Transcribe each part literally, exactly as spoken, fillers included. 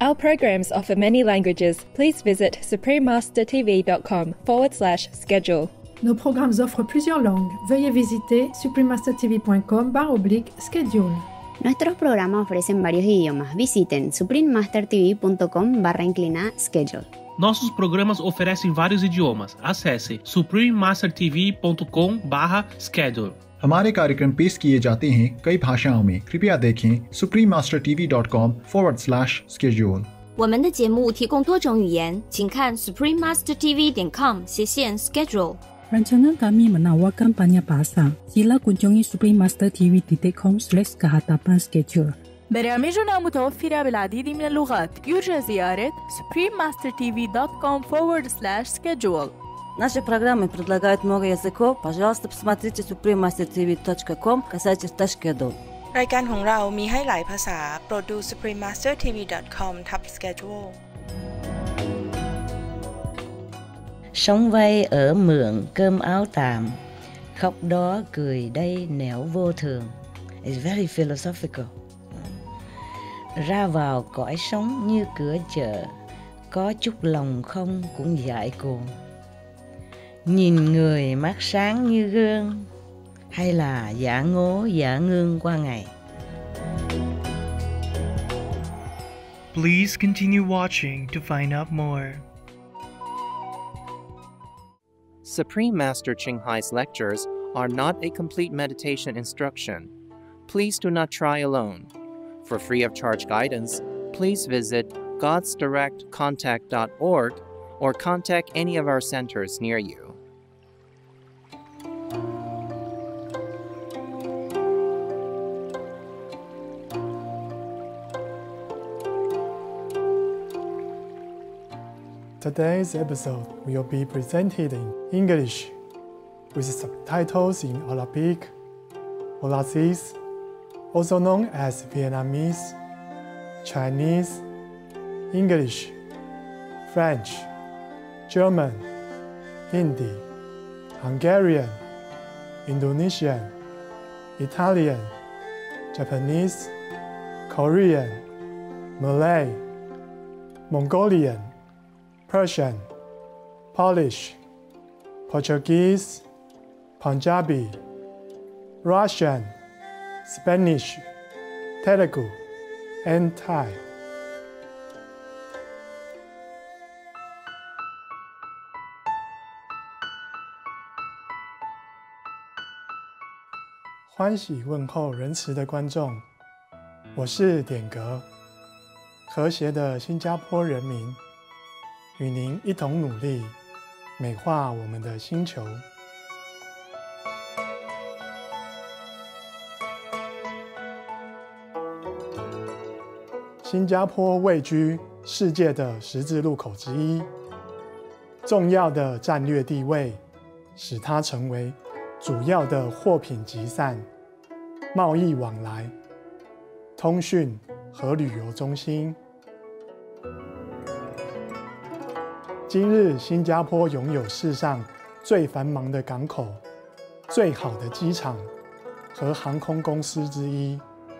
Our programs offer many languages. Please visit suprememastertv.com forward slash schedule. Nos programmes offrent plusieurs langues. Veuillez visiter suprememastertv.com barra oblique schedule. Nuestros programas ofrecen varios idiomas. Visiten suprememastertv.com barra inclinada schedule. Nossos programas oferecem vários idiomas. Acesse suprememastertv.com barra schedule. हमारे कार्यक्रम पेश किए जाते हैं कई भाषाओं में। कृपया देखें suprememastertv.com forward slash schedule。 我们的节目提供多种语言，请看 suprememastertv 点 com 斜线 schedule。 Rancangan kami menawarkan banyak bahasa. Sila kunjungi suprememastertv dot com slash kehadapan schedule. برامجنا متوفرة بالعديد من اللغات. يرجى زيارة suprememastertv dot com forward slash schedule. Наши программы предлагают много языков. Пожалуйста, посмотрите suprememastertv dot com касательно schedule. รายการของเรามีให้หลายภาษาโปรดดู suprememastertv dot com ทับ schedule Sống vay ở mượn cơm áo tạm, khóc đó cười đây nẻo vô thường. It's very philosophical. Ra vào cõi sống như cửa chợ, có chút lòng không cũng dại cuồng. Nhìn người mắt sáng như gương, hay là giả ngố giả ngương qua ngày. Please continue watching to find out more. Supreme Master Ching Hai's lectures are not a complete meditation instruction. Please do not try alone. For free of charge guidance, please visit gods direct contact dot org or contact any of our centers near you. Today's episode will be presented in English with subtitles in Arabic, Maltese, also known as Vietnamese, Chinese, English, French, German, Hindi, Hungarian, Indonesian, Italian, Japanese, Korean, Malay, Mongolian, Persian, Polish, Portuguese, Punjabi, Russian, Spanish, Telugu, and Thai. 欢喜问候仁慈的观众，我是点格，和谐的新加坡人民。与您一同努力，美化我们的星球。新加坡位居世界的十字路口之一，重要的战略地位使它成为主要的货品集散、贸易往来、通讯和旅游中心。今日，新加坡拥有世上最繁忙的港口、最好的机场和航空公司之一。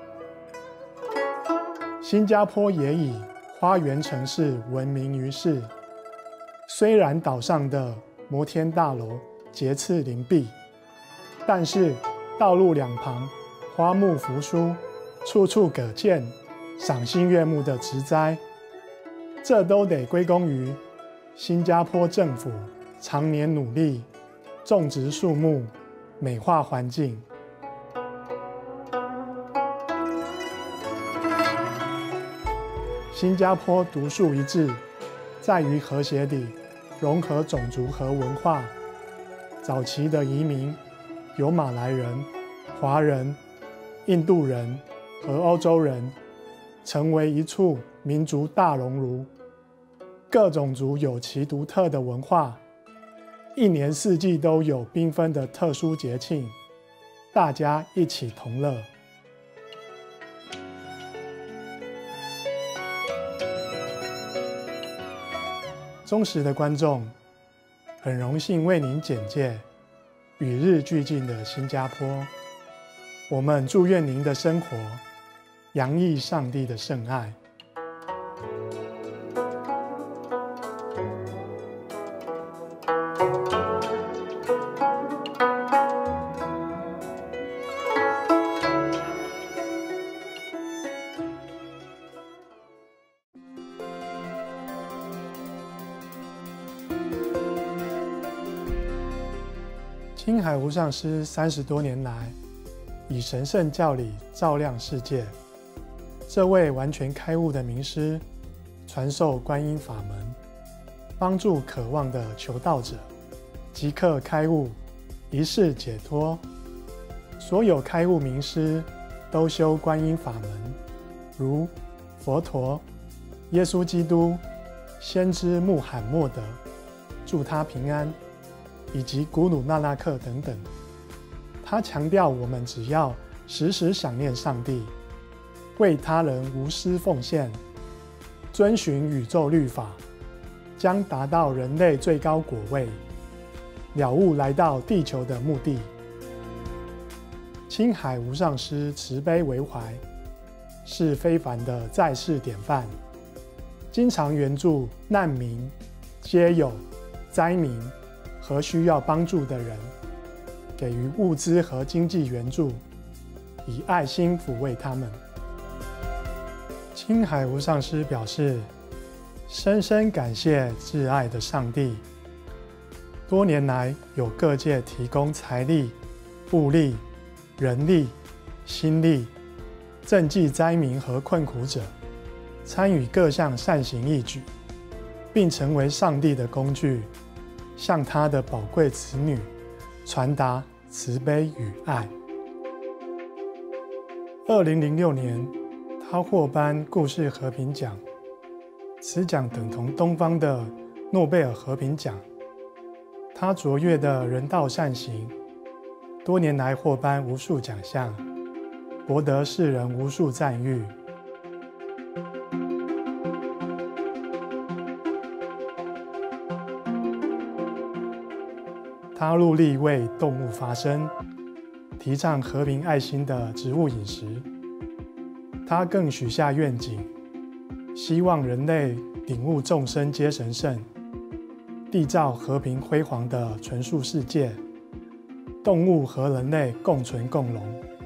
新加坡也以花园城市闻名于世。虽然岛上的摩天大楼节刺林壁，但是道路两旁花木扶疏，处处可见赏心悦目的植栽，这都得归功于新加坡政府常年努力种植树木，美化环境。新加坡独树一帜，在于和谐地融合种族和文化。早期的移民有马来人、华人、印度人和欧洲人，成为一处民族大熔炉。各种族有其独特的文化，一年四季都有缤纷的特殊节庆，大家一起同乐。忠实的观众，很荣幸为您简介与日俱进的新加坡。我们祝愿您的生活洋溢上帝的圣爱。 青海无上师三十多年来，以神圣教理照亮世界。这位完全开悟的名师，传授观音法门，帮助渴望的求道者即刻开悟，一世解脱。所有开悟名师都修观音法门，如佛陀、耶稣基督、先知穆罕默德，祝他平安，以及古鲁那纳克等等。他强调，我们只要时时想念上帝，为他人无私奉献，遵循宇宙律法，将达到人类最高果位，了悟来到地球的目的。青海无上师慈悲为怀，是非凡的在世典范，经常援助难民、街友、灾民和需要帮助的人，给予物资和经济援助，以爱心抚慰他们。青海无上师表示，深深感谢挚爱的上帝，多年来有各界提供财力、物力、人力、心力，赈济灾民和困苦者，参与各项善行义举，并成为上帝的工具，向他的宝贵子女传达慈悲与爱。二零零六年，他获颁故事和平奖，此奖等同东方的诺贝尔和平奖。他卓越的人道善行，多年来获颁无数奖项，博得世人无数赞誉。他努力为动物发声，提倡和平爱心的植物饮食。他更许下愿景，希望人类领悟众生皆神圣，缔造和平辉煌的纯素世界，动物和人类共存共荣。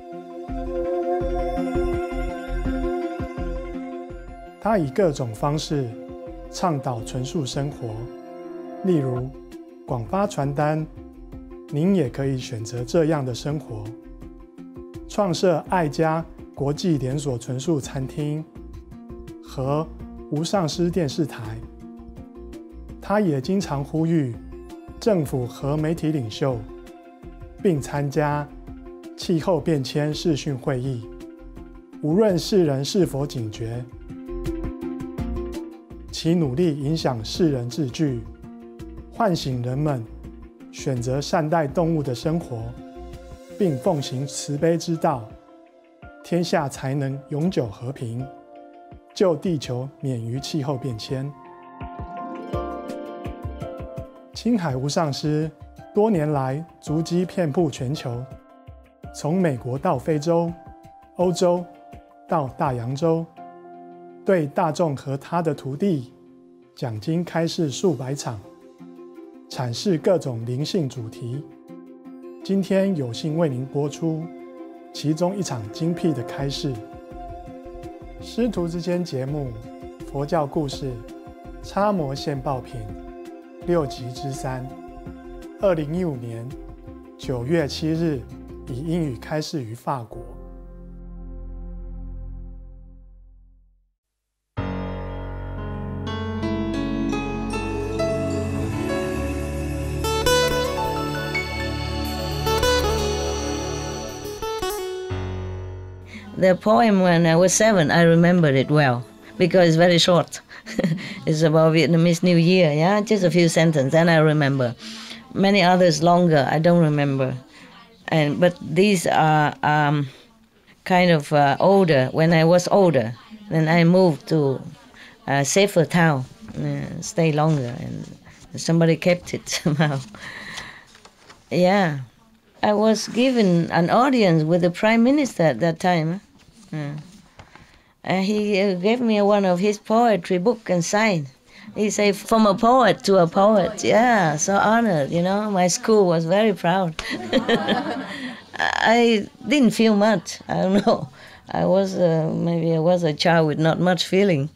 他以各种方式倡导纯素生活，例如广发传单，您也可以选择这样的生活；创设爱家国际连锁纯素餐厅和无上师电视台。他也经常呼吁政府和媒体领袖，并参加气候变迁视讯会议，无论世人是否警觉，其努力影响世人自具，唤醒人们选择善待动物的生活，并奉行慈悲之道，天下才能永久和平，救地球免于气候变迁。青海无上师多年来足迹遍布全球，从美国到非洲、欧洲到大洋洲，对大众和他的徒弟讲经开示数百场，阐释各种灵性主题。今天有幸为您播出其中一场精辟的开示。师徒之间节目佛教故事插模现报品六集之三，二零一五年九月七日以英语开示于法国。 The poem, when I was seven, I remembered it well because it's very short. It's about Vietnamese New Year, yeah, just a few sentences, and I remember. Many others longer, I don't remember. And but these are um, kind of uh, older. When I was older, then I moved to a safer town, uh, stay longer, and somebody kept it somehow. Yeah, I was given an audience with the Prime Minister at that time. Uh, and he uh, gave me one of his poetry book and signed. He said, from a poet to a poet. Yeah, so honored, you know. My school was very proud. I didn't feel much. I don't know. I was, uh, maybe I was a child with not much feeling.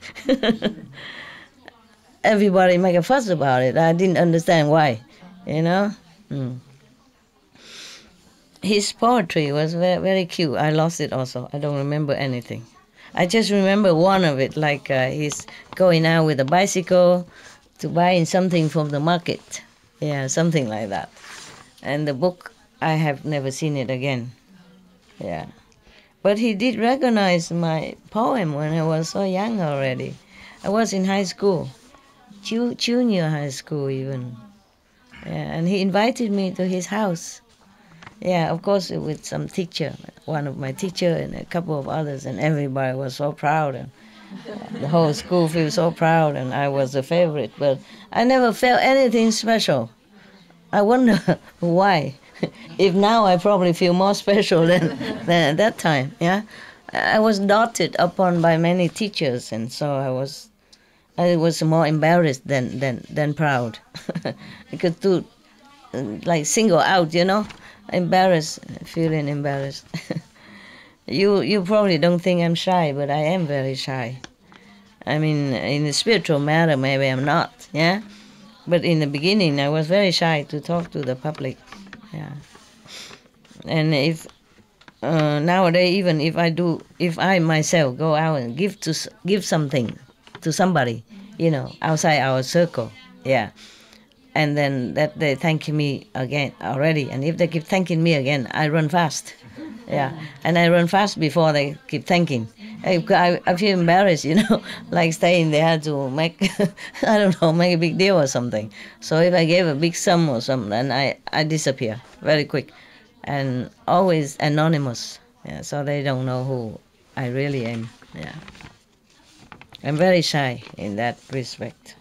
Everybody make a fuss about it. I didn't understand why, you know. Mm. his poetry was very, very cute. I lost it also. I don't remember anything. I just remember one of it, like uh, he's going out with a bicycle to buy something from the market. Yeah, something like that. And the book, I have never seen it again. Yeah. But he did recognize my poem when I was so young already. I was in high school, ju- junior high school even. Yeah, and he invited me to his house. Yeah, of course, with some teacher, one of my teacher and a couple of others, and everybody was so proud. And the whole school feels so proud, and I was the favorite. But I never felt anything special. I wonder why. If now I probably feel more special than, than at that time, yeah? I was doted upon by many teachers, and so I was I was more embarrassed than, than, than proud. Because to, like, single out, you know? Embarrassed, feeling embarrassed. you you probably don't think I'm shy, but I am very shy. I mean, in the spiritual matter, maybe I'm not, yeah? But in the beginning, I was very shy to talk to the public, yeah. And if, uh, nowadays, even if I do, if I myself go out and give to give something to somebody, you know, outside our circle, yeah, and then that they thank me again already. And if they keep thanking me again, I run fast. Yeah, and I run fast before they keep thanking. I, I, I feel embarrassed, you know, like staying there to make, I don't know, make a big deal or something. So if I gave a big sum or something, then I, I disappear very quick. And always anonymous. Yeah, so they don't know who I really am. Yeah, I'm very shy in that respect.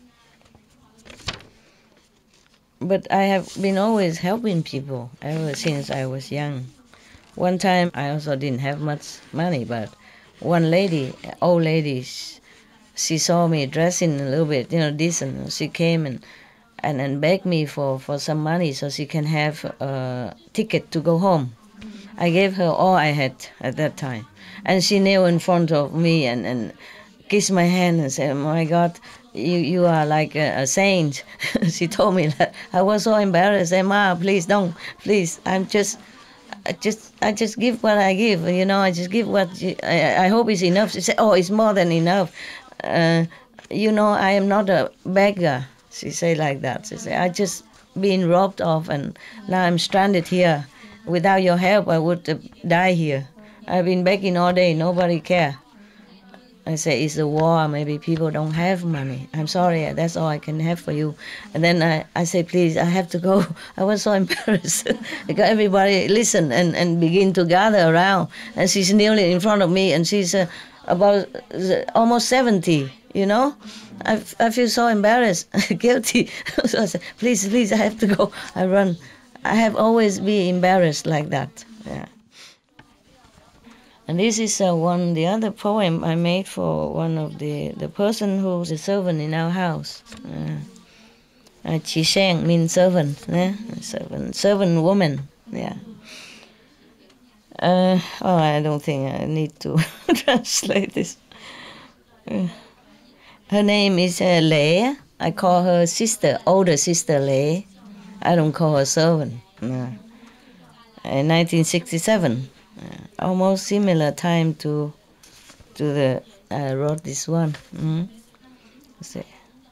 But I have been always helping people ever since I was young. One time I also didn't have much money, but one lady, old lady, she saw me dressing a little bit, you know, decent. She came and and, and begged me for, for some money so she can have a ticket to go home. I gave her all I had at that time. And she knelt in front of me and, and kissed my hand and said, "Oh my God, you, you are like a, a saint." She told me that. I was so embarrassed. I said, "Ma, please don't, please. I'm just, I just, I just give what I give. You know, I just give what you, I, I hope it's enough." She said, "Oh, it's more than enough. Uh, you know, I am not a beggar." She said like that. She said, "I just been robbed off and now I'm stranded here. Without your help, I would uh, die here. I've been begging all day. Nobody care." I say, "It's a war. Maybe people don't have money. I'm sorry. That's all I can have for you." And then I, I say, "Please, I have to go." I was so embarrassed because everybody listened and, and begin to gather around. And she's kneeling in front of me, and she's uh, about uh, almost seventy, you know. I, I feel so embarrassed, guilty. So I say, "Please, please, I have to go." I run. I have always been embarrassed like that. Yeah. And this is uh, one, the other poem I made for one of the, the person who's a servant in our house. Uh, Ching means servant, yeah? servant, servant woman, yeah. Uh, oh, I don't think I need to translate this. Uh, her name is uh, Lei. I call her sister, older sister Lei. I don't call her servant. No. In nineteen sixty-seven. Uh, almost similar time to to the I wrote this one. Mm-hmm. See,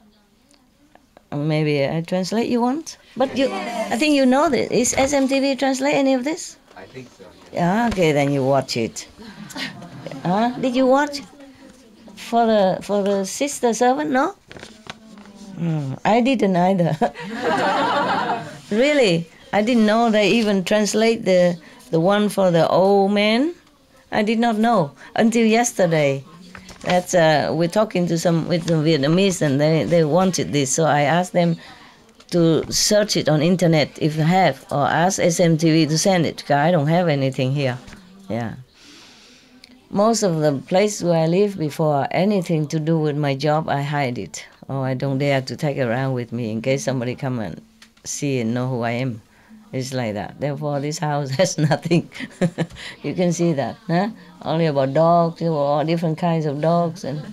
maybe I translate you want, but you I think you know this. Is S M T V translate any of this? I think so. Yeah. Okay, then you watch it. Huh? Did you watch for the for the sister servant? No. Mm, I didn't either. Really, I didn't know they even translate the. The one for the old man, I did not know until yesterday. That's uh, we're talking to some with some Vietnamese, and they, they wanted this, so I asked them to search it on internet if you have, or ask S M T V to send it, because I don't have anything here. Yeah. Most of the places where I lived before, anything to do with my job, I hide it, or I don't dare to take it around with me in case somebody come and see and know who I am. It's like that. Therefore, this house has nothing. You can see that, huh? Only about dogs, all different kinds of dogs, and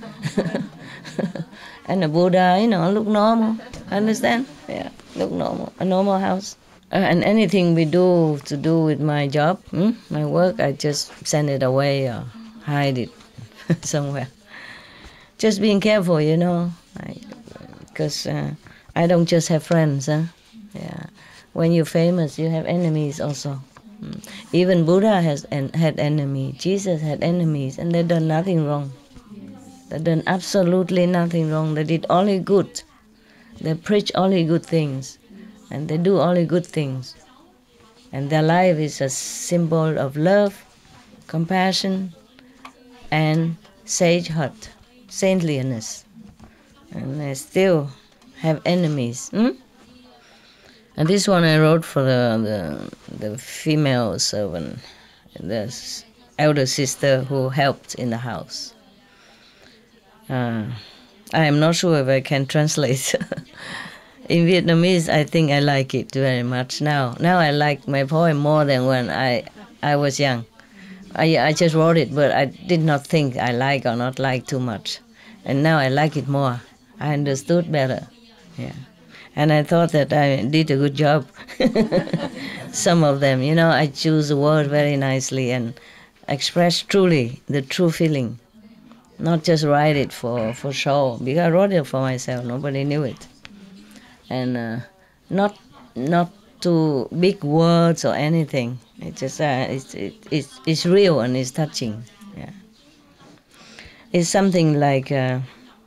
and the Buddha, you know, look normal. Understand? Yeah, look normal. A normal house. Uh, and anything we do to do with my job, hmm, my work, I just send it away or hide it somewhere. Just being careful, you know, because uh, I don't just have friends. Huh? Yeah, when you're famous, you have enemies also. Mm. Even Buddha has en- had enemies. Jesus had enemies, and they done nothing wrong. They done absolutely nothing wrong. They did only good. They preach only good things, and they do only good things. And their life is a symbol of love, compassion, and sage heart, saintliness. And they still have enemies. Hmm? And this one I wrote for the, the, the female servant, the elder sister who helped in the house. Uh, I am not sure if I can translate. In Vietnamese, I think I like it very much now. Now I like my poem more than when I, I was young. I, I just wrote it, but I did not think I like or not like too much. And now I like it more. I understood better. Yeah. And I thought that I did a good job. Some of them, you know, I choose the word very nicely and express truly the true feeling. Not just write it for, for show, because I wrote it for myself, nobody knew it. And uh, not not too big words or anything. It just uh, it's it, it's it's real and it's touching. Yeah, it's something like uh,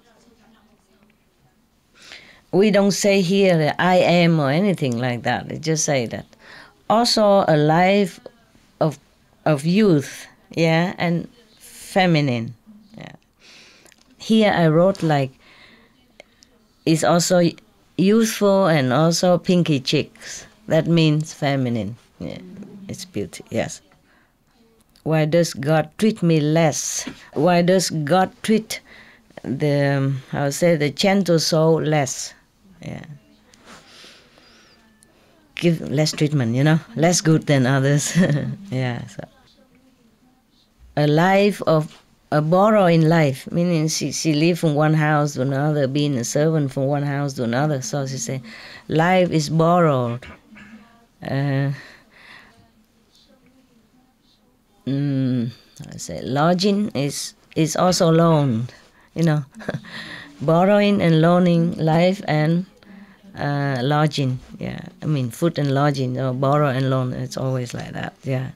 we don't say here that I am or anything like that. We just say that. Also, a life of of youth, yeah, and feminine. Yeah. Here I wrote like it's also youthful and also pinky cheeks. That means feminine. Yeah, it's beauty, yes. Why does God treat me less? Why does God treat the, um, I would say, the gentle soul less? Yeah. Give less treatment, you know, less good than others. Yeah. So. A life of a borrowing life, meaning she, she lived from one house to another, being a servant from one house to another. So she said, life is borrowed. Uh, mm, I say lodging is is also loaned, you know, borrowing and loaning life and uh, lodging. Yeah, I mean food and lodging, or borrow and loan. It's always like that. Yeah.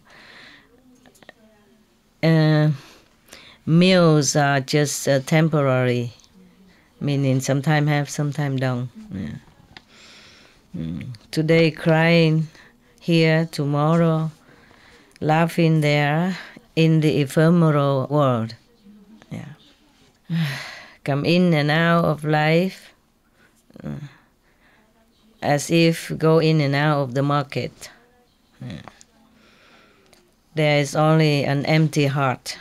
Uh, Meals are just uh, temporary, meaning sometimes have, sometimes don't. Yeah. Mm. Today crying here, tomorrow laughing there, in the ephemeral world. Yeah. Come in and out of life uh, as if go in and out of the market. Yeah. There is only an empty heart.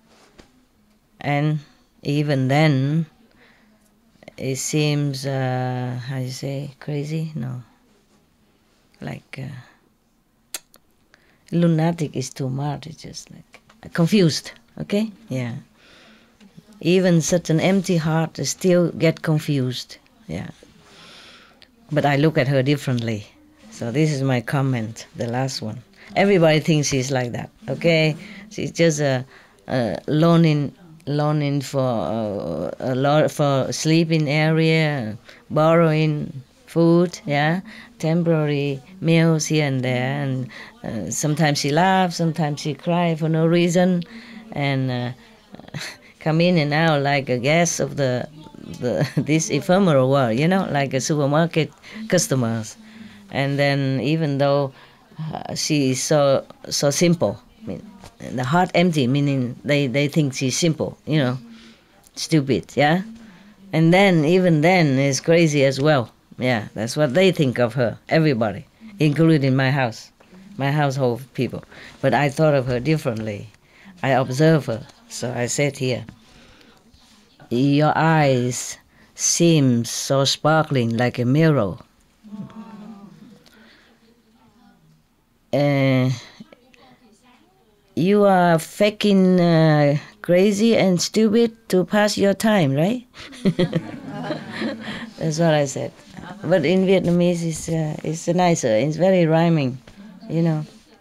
And even then, it seems, uh, how do you say, crazy? No. Like, uh, lunatic is too much. It's just like, confused, okay? Yeah. Even such an empty heart still get confused, yeah. But I look at her differently. So this is my comment, the last one. Everybody thinks she's like that, okay? She's just a, a loaning, loaning for uh, a lot for sleeping area, borrowing food, yeah, temporary meals here and there, and uh, sometimes she laughs, sometimes she cries for no reason, and uh, come in and out like a guest of the the this ephemeral world, you know, like a supermarket customers, and then even though uh, she is so so simple. I mean, the heart empty, meaning they, they think she's simple, you know, stupid, yeah? And then, even then, is crazy as well. Yeah, that's what they think of her, everybody, including my house, my household people. But I thought of her differently. I observe her, so I said here, your eyes seem so sparkling like a mirror. Uh, You are faking uh, crazy and stupid to pass your time, right? That's what I said. But in Vietnamese, it's, uh, it's nicer. It's very rhyming, you know.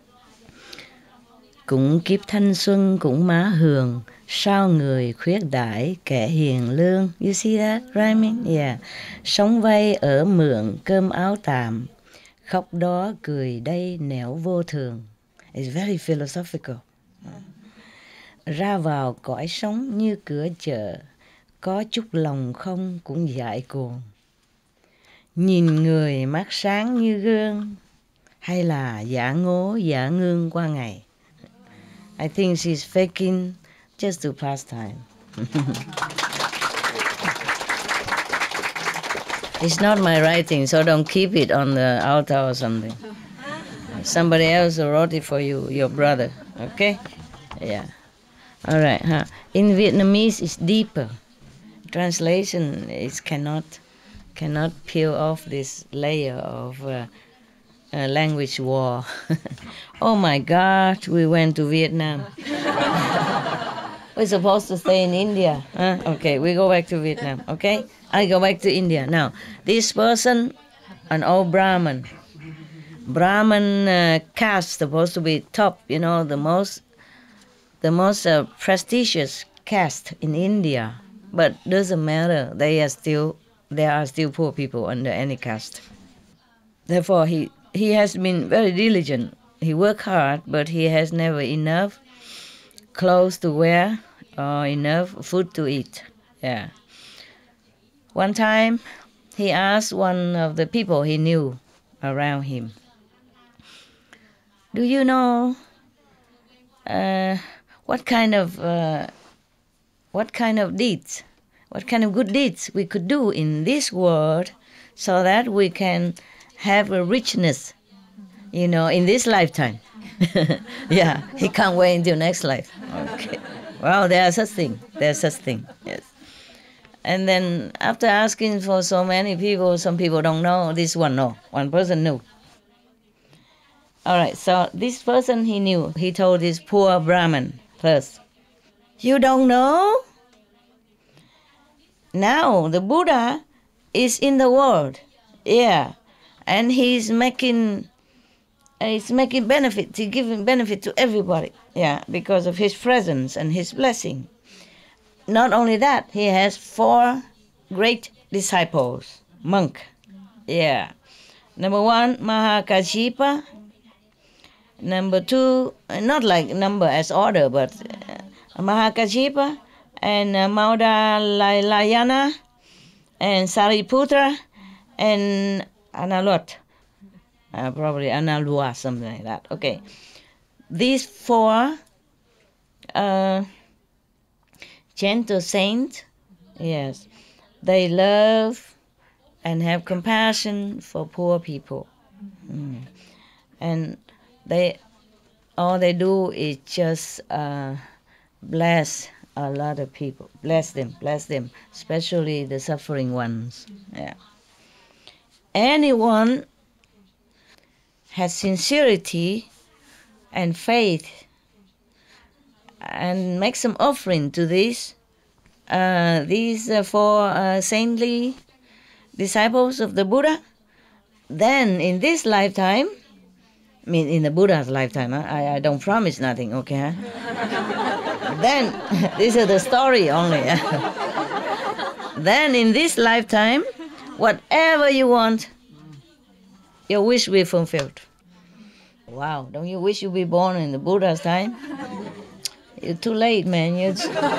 Cũng kiếp thanh xuân cũng má hường, sao người khuyết đại kẻ hiền lương. You see that rhyming? Yeah. Sống vay ở mượn cơm áo tạm, khóc đó cười đây nẻo vô thường. It's very philosophical. Ra vào cõi sống như cửa chợ, có chút lòng không cũng dại cuồng. Nhìn người mắt sáng như gương, hay là giả ngố giả ngương qua ngày. I think she's faking just to pass time. It's not my writing, so don't keep it on the altar or something. Somebody else wrote it for you, your brother, okay? Yeah. All right, huh? In Vietnamese, it's deeper. Translation is cannot cannot peel off this layer of uh, uh, language war. Oh my God, we went to Vietnam. We're supposed to stay in India. Huh? Okay, we go back to Vietnam, okay? I go back to India. Now, this person, an old Brahmin. Brahmin uh, caste supposed to be top, you know, the most, the most uh, prestigious caste in India. But doesn't matter. They are still, there are still poor people under any caste. Therefore, he he has been very diligent. He worked hard, but he has never enough clothes to wear or enough food to eat. Yeah. One time, he asked one of the people he knew around him, "Do you know uh, what kind of uh, what kind of deeds, what kind of good deeds we could do in this world, so that we can have a richness, you know, in this lifetime?" Yeah, he can't wait until next life. Okay. Well, there are such thing. There's such thing. Yes. And then after asking for so many people, some people don't know. This one, no. One person knew. All right, so this person he knew. He told this poor Brahmin first, "You don't know? Now the Buddha is in the world. Yeah. And he's making... Uh, it's making benefit, he's giving benefit to everybody, yeah, because of his presence and his blessing. Not only that, he has four great disciples, monk, yeah. Number one, Mahakassapa. Number two, not like number as order, but uh, Mahakassapa and uh, Maudgalyayana and Sariputra and Analot. Uh, probably Analua, something like that. Okay. These four uh, gentle saints, yes, they love and have compassion for poor people. Mm. And they, all they do is just uh, bless a lot of people. Bless them, bless them, especially the suffering ones. Yeah. Anyone has sincerity and faith and make some offering to these uh, these uh, four uh, saintly disciples of the Buddha, then in this lifetime, I mean in the Buddha's lifetime, huh? I, I don't promise nothing, okay? Huh? Then, this is the story only. Then in this lifetime, whatever you want, your wish will be fulfilled. Wow, don't you wish you'd be born in the Buddha's time? You're too late, man. You're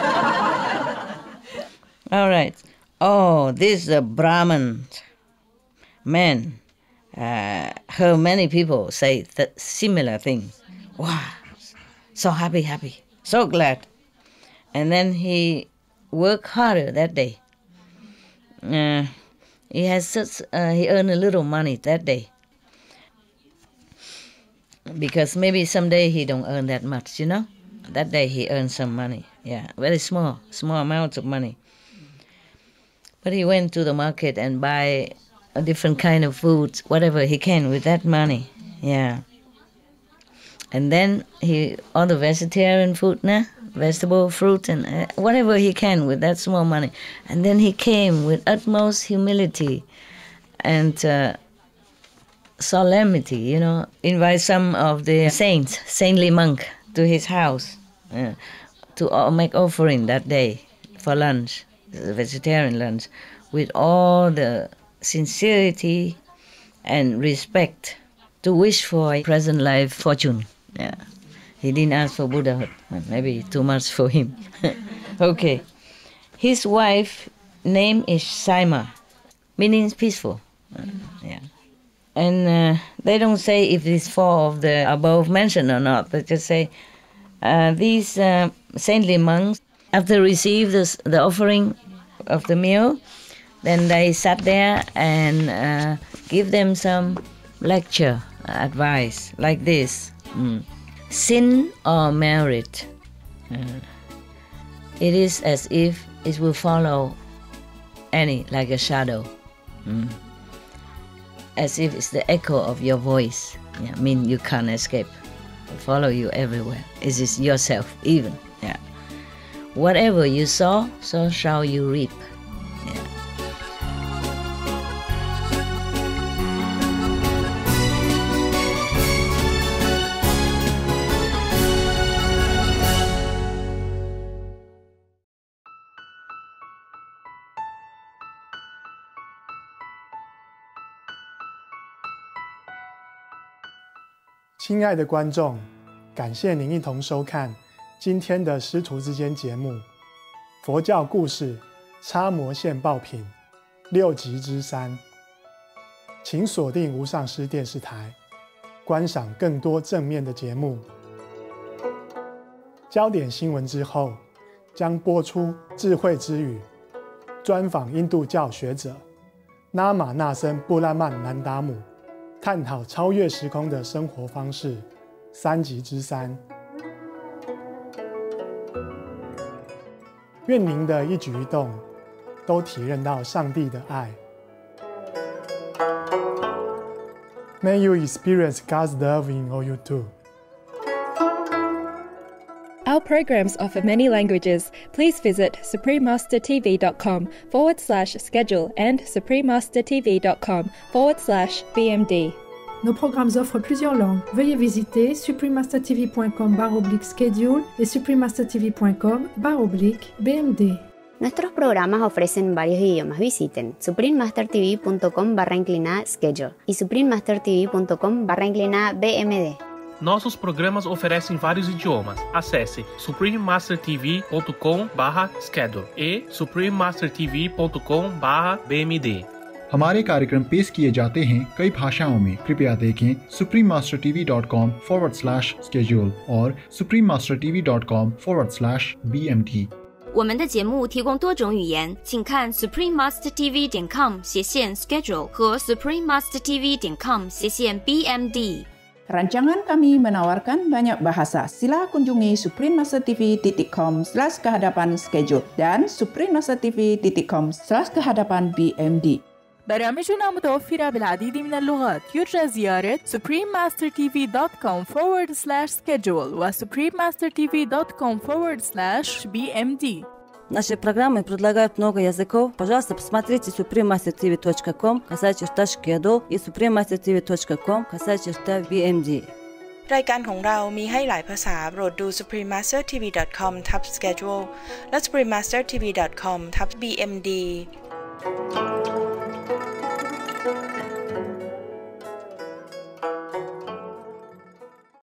all right. Oh, this is a Brahmin man. Uh, heard many people say th- similar things. Wow, so happy, happy, so glad. And then he worked harder that day. Uh, he has such. Uh, he earned a little money that day. Because maybe someday he don't earn that much, you know? That day he earned some money. Yeah, very small, small amounts of money. But he went to the market and buy a different kind of foods, whatever he can with that money. Yeah. And then he, all the vegetarian food, nah? vegetable, fruit, and uh, whatever he can with that small money. And then he came with utmost humility and uh, solemnity, you know, invite some of the saints, saintly monk, to his house uh, to uh, make offering that day for lunch, the vegetarian lunch, with all the sincerity and respect to wish for a present life fortune. Yeah, he didn't ask for Buddhahood. Maybe too much for him. Okay, his wife name is Saima, meaning peaceful. Uh, yeah. And uh, they don't say if it's four of the above mentioned or not. They just say uh, these uh, saintly monks, after receive this, the offering of the meal, then they sat there and uh, give them some lecture, advice, like this. Mm. Sin or merit, uh, it is as if it will follow any, like a shadow. Mm. As if it's the echo of your voice. Yeah, I mean, you can't escape. It follow you everywhere. It is yourself, even. Yeah. Whatever you sow, so shall you reap. Yeah. 亲爱的观众，感谢您一同收看今天的师徒之间节目《佛教故事插魔现爆品》六集之三，请锁定无上师电视台，观赏更多正面的节目。焦点新闻之后，将播出智慧之语，专访印度教学者那玛那森布拉曼南达姆，探讨超越时空的生活方式，三集之三。愿您的一举一动都体认到上帝的爱。May you experience God's love in all you do. Our programs offer many languages. Please visit suprememastertv.com forward slash schedule and suprememastertv.com forward slash BMD. Nos programmes offrent plusieurs langues. Veuillez visiter suprememastertv.com barre oblique schedule et suprememastertv.com barre oblique BMD. Nuestros programas ofrecen varios idiomas. Visiten suprememastertv.com barra inclinada schedule y suprememastertv.com barra inclinada B M D. Nossos programas oferecem vários idiomas. Acesse suprememastertv.com barra schedule e suprememastertv.com barra BMD. हमारे कार्यक्रम पेश किए जाते हैं कई भाषाओं में। कृपया देखें suprememastertv.com forward slash schedule और suprememastertv.com forward slash BMD。 我们的节目提供多种语言，请看 suprememastertv 点 com 斜线 schedule 和 suprememastertv 点 com 斜线 B M D。 Rancangan kami menawarkan banyak bahasa. Sila kunjungi suprememastertv titik com slash kehadapan schedule dan suprememastertv titik com slash kehadapan B M D. برامجنا متوفرة بالعديد من اللغات. يرجى زيارة suprememastertv.com forward slash schedule و suprememastertv.com forward slash BMD. Наши программы предлагают много языков. Пожалуйста, посмотрите suprememastertv точка com, касая черта schedule и suprememastertv точка com, касая черта B M D. รายการของเรามีให้หลายภาษาโปรดดู suprememastertv ดอท คอม ทับ schedule และ suprememastertv ดอท คอม ทับ บี เอ็ม ดี